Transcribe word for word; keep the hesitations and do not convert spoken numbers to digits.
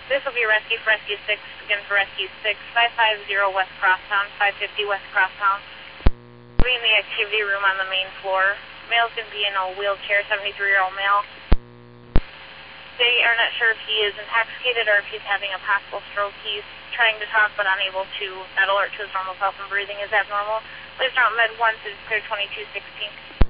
This will be rescue for rescue six, again for rescue six, five five zero West Crosstown, five fifty West Crosstown. We'll be in the activity room on the main floor. Male's going to be in a wheelchair, seventy-three-year-old male. They are not sure if he is intoxicated or if he's having a possible stroke. He's trying to talk but unable to, not alert to his normal self, and breathing is abnormal. Please drop med one to clear twenty-two sixteen.